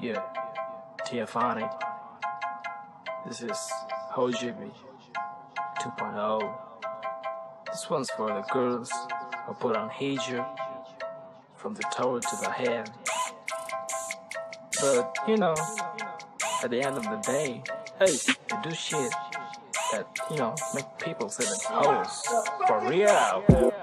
Yeah, Tiafani. This is Hojibi 2.0. This one's for the girls who put on hijab from the toe to the head. But you know, at the end of the day, hey, they do shit that, make people say they're hoes. For real.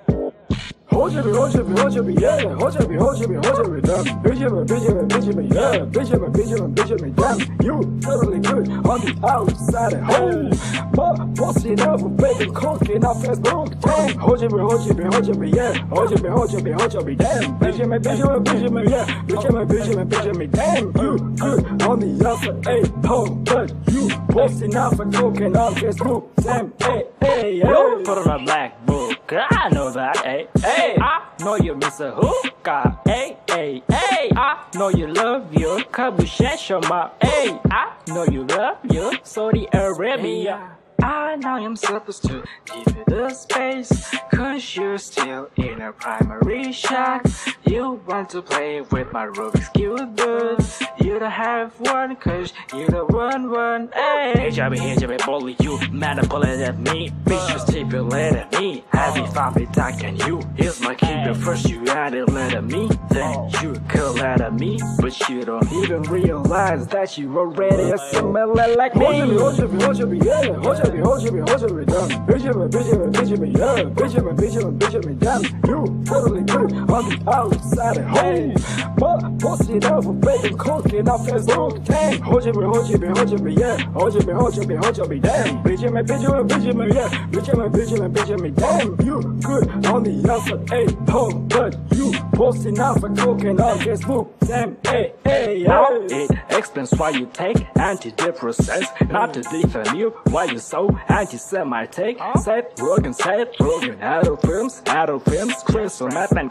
Hojibi, yeah. Hojibi, damn. Benjamin, yeah. Benjamin, damn. You totally good on the outside at home. But busting up with baby cooking off Facebook, damn. Hojibi, yeah. Hojibi, damn. Benjamin, yeah. Benjamin, damn. You good on the outside at home. But you busting off and cooking on Facebook, damn. Hey. Yo, put on a black book. I know that, hey. I know you miss a hookah, hey. I know you love your Kabushan Shama, hey. I know you love your Saudi Arabia. I know I'm supposed to give you the space, cause you're still in a primary shock. You want to play with my Rubik's Cube, but you don't have one, cause you don't want one, hey. Hijabi, bully you, manipulated me, bitch, you stipulated me. Have you found me talking you? Here's my key, but first you added letter me, then you could letter me, but you don't even realize that you already assimilate like me. Hojibi, yeah. Hojibi, damn. Benjamin, yeah. Benjamin, damn. You totally good on the outside at home. But busting up with baby cooking off Facebook, damn. Hojibi, yeah. Hojibi, damn. Benjamin, yeah. Benjamin, damn. You good on the outside at home. But you posting off and cooking on Facebook, damn. Hey. It explains why you take antidepressants, not to defend you, why you so anti-Semitic. Seth Rogen, adult films, crystal meth and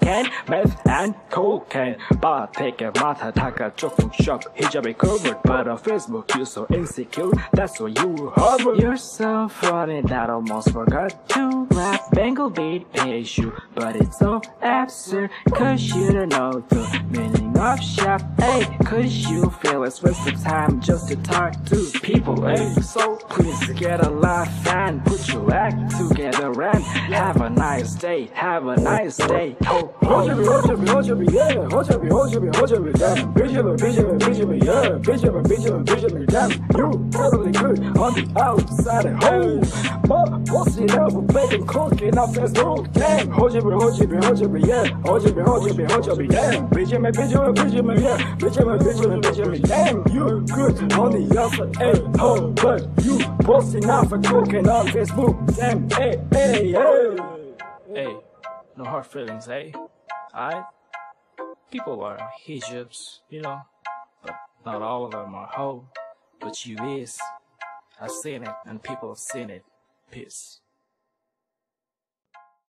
cocaine. But take a mata taka joke shop, hijabi covered, but on Facebook you're so insecure, that's why you hover. You're so funny that I almost forgot to rap. Bengal beat issue, but it's so absurd, cause you don't know the meaning of shop, hey. Cause you feel it's waste of time just to talk to people, hey. So please get a life and put your act together and have a nice day. Hojibi, yeah. Hojibi, damn. Benjamin, yeah. Benjamin, damn. You totally good on the outside at home. But busting up with baby cooking off Facebook, damn. Hojibi, yeah. Hojibi, damn. Benjamin, yeah. Benjamin, damn. You good on the outside at home. But you busting off and cooking on Facebook, damn. Hey, no hard feelings, hey. People are hijabs, but not all of them are hoe. But you is. I've seen it, and people have seen it. Peace.